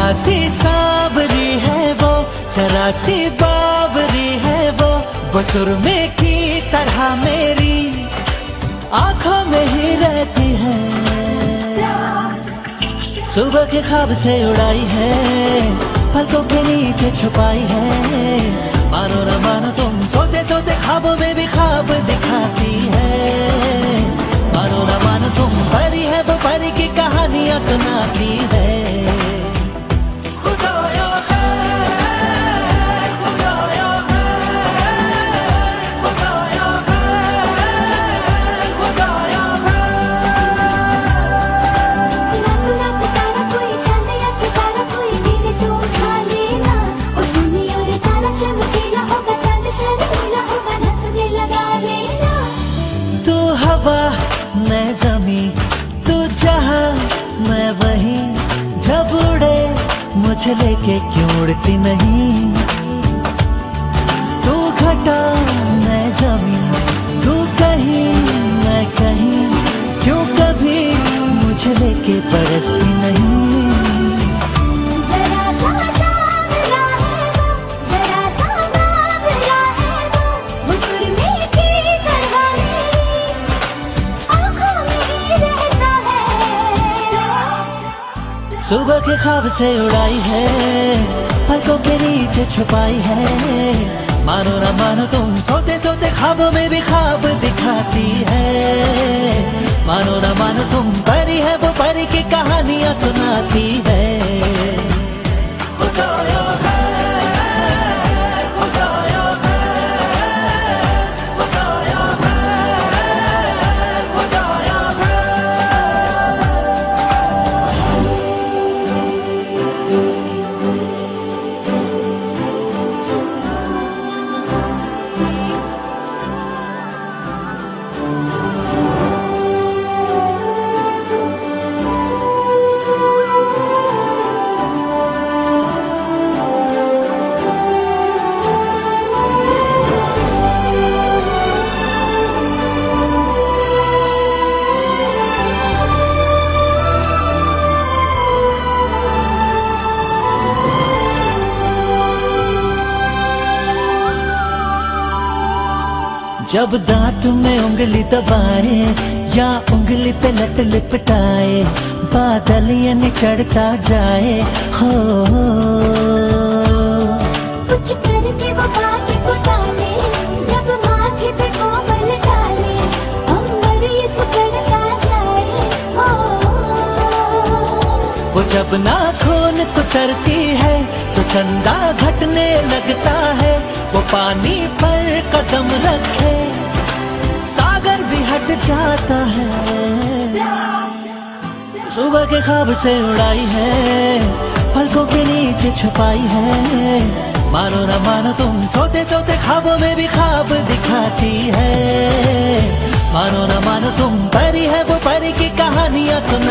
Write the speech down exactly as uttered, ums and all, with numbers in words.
सी सावरी है वो, जरा सी बावरी है वो वो सुरमे की तरह मेरी आंखों में ही रहती है। सुबह के ख्वाब से उड़ाई है, पलकों के नीचे छुपाई है। मानो न मानो तुम सोते सोते ख्वाबों में भी ख्वाब दिखाती है। मानो न मानो तुम परी है वो परी की कहानियां सुनाती है। मैं ज़मीं तू जहां मैं वहीं, जब उड़े मुझे लेके क्यों उड़ती नहीं। तू घटा मैं ज़मीं तू कहीं मैं कहीं, क्यों कभी मुझे लेके बरसती नहीं। सुबह के ख्वाब से उड़ाई है, पलकों के नीचे छुपाई है। मानो न मानो तुम सोते सोते ख्वाबों में भी ख्वाब दिखाती है। मानो न मानो तुम परी है वो परी की कहानियां सुनाती है। जब दांत में उंगली दबाए या उंगली पे लट लिपटाए, बादल ये चढ़ता जाए हो। कुछ करके वो बात को टाले, जब माथे पे कोमल डाले, अंबर ये सुकड़ता जाए हो। वो जब नाखून कुतरती है तो चंदा घटने लगता है। वो पानी पर कदम रखे सागर भी हट जाता है। सुबह के ख्वाब से उड़ाई है, पलकों के नीचे छुपाई है। मानो न मानो तुम सोते सोते ख्वाबों में भी ख्वाब दिखाती है। मानो न मानो तुम परी है वो परी की कहानियां सुना